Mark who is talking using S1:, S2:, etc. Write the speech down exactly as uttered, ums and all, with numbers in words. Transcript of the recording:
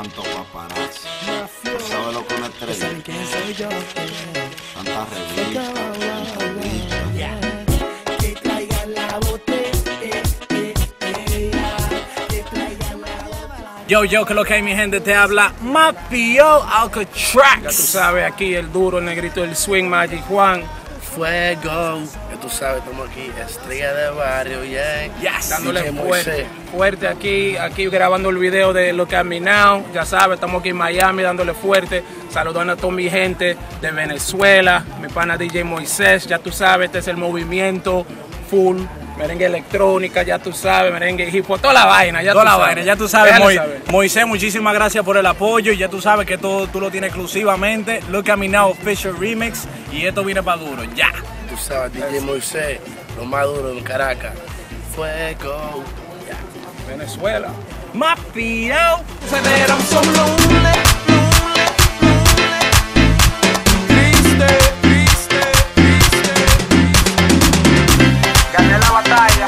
S1: tanto paparazzi. ¿Tú sabes lo que una estrella? Tanta revista, tanta revista.
S2: Que traigan la botella, que traigan la botella.
S3: Yo, yo, que lo que hay, mi gente, te habla Maffio Saludan. Ya tú sabes, aquí el duro, el negrito del swing, Magic Juan.
S4: Fuego, que tú sabes, estamos aquí, estrella de barrio, yeah.
S3: Yes, dándole
S4: D J
S3: fuerte,
S4: Moises.
S3: fuerte aquí, aquí grabando el video de lo que ha minado. Ya sabes, estamos aquí en Miami dándole fuerte, saludando a toda mi gente de Venezuela, mi pana D J Moises, ya tú sabes, este es el movimiento full, merengue electrónica, ya tú sabes, merengue hip hop, toda la vaina, ya
S5: Toda
S3: tú
S5: la
S3: sabes.
S5: vaina, ya tú sabes,
S3: Déjale
S5: Moy-
S3: saber.
S5: Moisés, muchísimas gracias por el apoyo y ya tú sabes que todo tú lo tienes exclusivamente. Look at me now official remix y esto viene para duro, ya.
S4: Tú sabes, D J Moises, lo más duro en Caracas. Fuego.
S3: Venezuela.
S5: Maffio.
S2: Celebran solo un le, un le, un le. Triste, triste, triste.
S6: Gané la batalla.